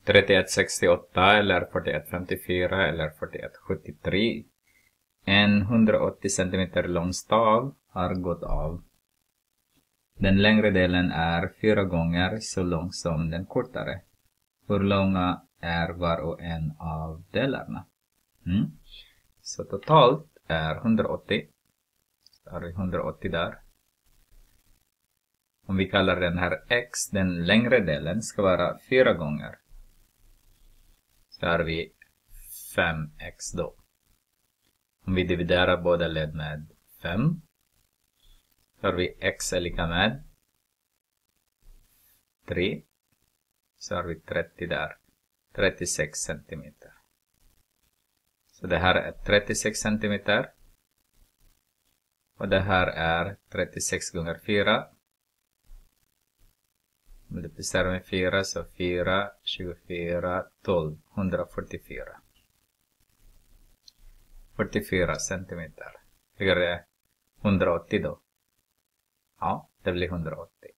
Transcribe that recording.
3168 eller 4154 eller 4173. En 180 cm lång stav har gått av. Den längre delen är 4 gånger så lång som den kortare. Hur långa är var och en av delarna? Så totalt är 180. Så har vi 180 där. Om vi kallar den här x, den längre delen ska vara 4 gånger. Så har vi 5x då. Om vi dividerar båda led med 5. Så har vi x är lika med 3. Så har vi 30 där. 36 cm. Så det här är 36 cm. Och det här är 36 gånger 4. Multiplicerar med 4 så 4, 24, 12, 144. 44 centimeter. Blir det 180 då? Ja, det blir 180.